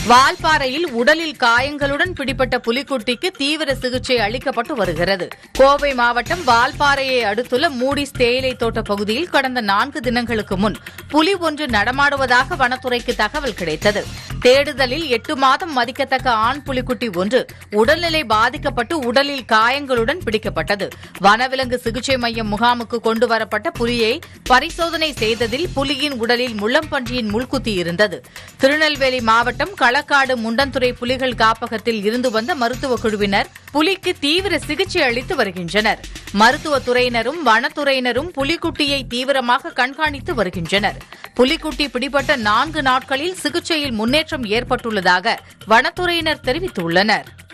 வால்பாறையில் உடலில் காயங்களுடன் பிடிபட்ட புலிக்குட்டிக்கு தீவிர சிகிச்சை அளிக்கப்பட்டு வருகிறது. கோவை மாவட்டம் வால்பாறையை அடுத்துள்ள மூடிஸ் தேயிலை தோட்ட பகுதியில் கடந்த 4 தினங்களுக்கு முன் புலி ஒன்று நடமாடுவதாக வனத்துறைக்கு தகவல் கிடைத்தது. தேடுதலில் 8 மாதம் மதிக்கத்தக்க ஆண் புலிக்குட்டி ஒன்று உடல்நிலை பாதிக்கப்பட்டு உடலில் காயங்களுடன் பிடிக்கப்பட்டது. வனவிலங்கு சிகிச்சை மையம் முகாமுக்கு கொண்டுவரப்பட்ட புலியை பரிசோதனை செய்ததில் புலியின் உடலில் முள்ளம்பன்றியின் முள்குத்தி இருந்தது. திருநெல்வேலி மாவட்டம் களக்காடு முண்டந்துறை புலிகள் காப்பகத்தில் இருந்து வந்த மருத்துவக் குழுவினர் புலிக்கு தீவிர சிகிச்சை அளித்து வருகின்றனர். மருத்துவத்துறையினரும் வனத்துறையினரும் புலிக்குட்டியை தீவிரமாக கண்காணித்து வருகின்றனர். புலிக்குட்டி பிடிபட்ட 4 நாட்களில் சிகிச்சையில் முன்னேற்றம் ஏற்பட்டுள்ளதாக வனத்துறையினர் தெரிவித்துள்ளனர்.